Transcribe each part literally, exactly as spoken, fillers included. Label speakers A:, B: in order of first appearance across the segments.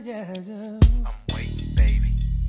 A: yeah, yeah.
B: I'm waiting, baby.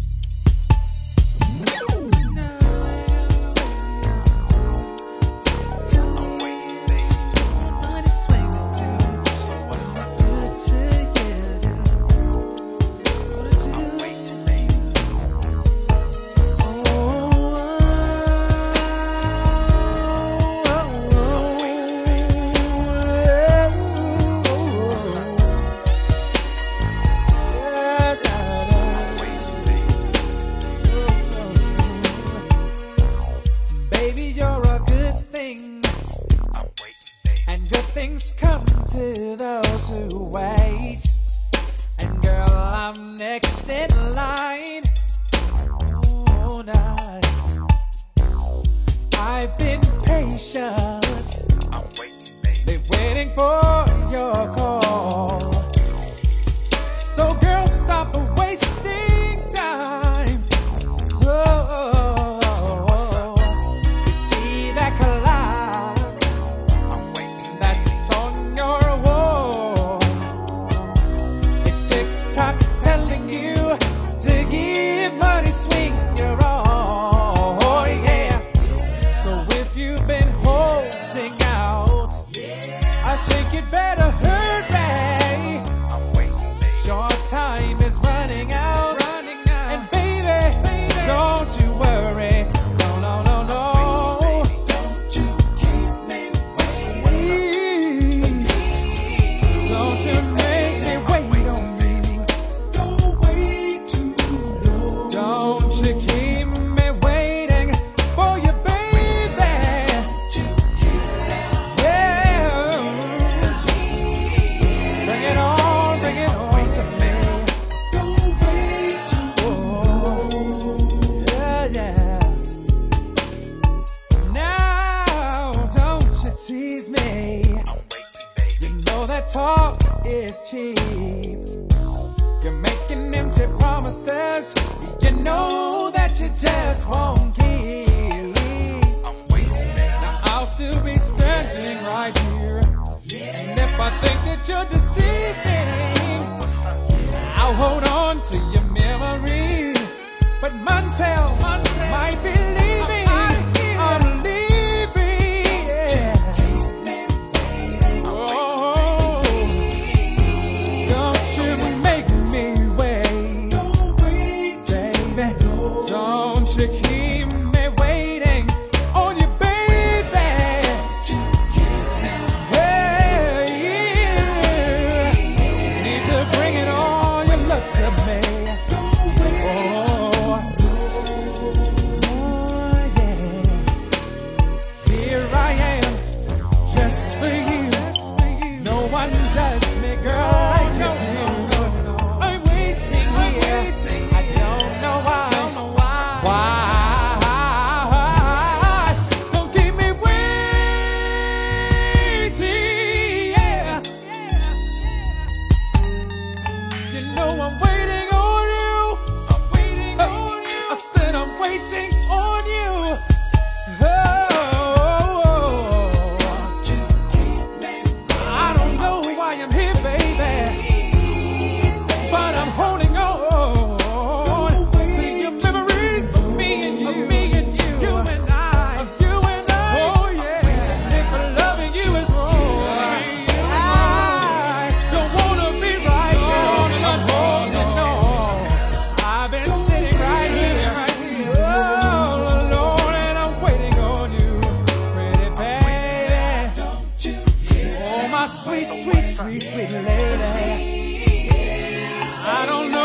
A: And good things come to those who wait. And girl, I'm next in line. Oh, nah. I've been patient.
B: I'm waiting, baby.
A: Been waiting for your call. So girl, stop wasting time. Oh, you see that clock?
B: I'm waiting.
A: That's on your wall. It's tick-tock telling you to give money, swing your all. Oh, yeah. So if you've been holding out, I think you'd better hurry.
B: I'm waiting, baby.
A: Your time is running out. Running out. And baby, baby, don't you worry. No, no, no, no. Don't you keep me waiting. Please. Don't you make me wait on me. Don't wait too long. Don't you keep me waiting for you, baby. Yeah. Bring it on, bring it on to me. Don't wait too long. Yeah, yeah. Now, don't you tease me.
B: I'm waiting, baby.
A: You know that talk is cheap. You're making empty promises. You know that you just won't keep.
B: I'm waiting, baby.
A: Now I'll still be standing right here. And if I think that you're deceiving, I'll hold on to your memory. But Montel, Montel might be leaving. I'm leaving. Yeah. Oh, don't you make me wait, baby. Don't you keep me waiting on you, baby. Hey, yeah. Need to bring it on, your love to me. Oh, oh, yeah. Here I am, just for you. No one does me, girl, like you do. I'm waiting here. I don't know why. Why? Don't keep me waiting. Yeah. You know I'm waiting on you. I'm waiting on you. I said I'm waiting on you. Oh, I don't know why I'm here, baby, but I'm holding on to your memories of me and you, me and you, you and I, of you and I. Oh yeah, if loving you is wrong, I don't wanna be right here. I'm holding on. I've been sitting right here, all alone, and I'm waiting on you, pretty baby. Oh, my sweet, sweet, sweet, sweet lady. I don't know.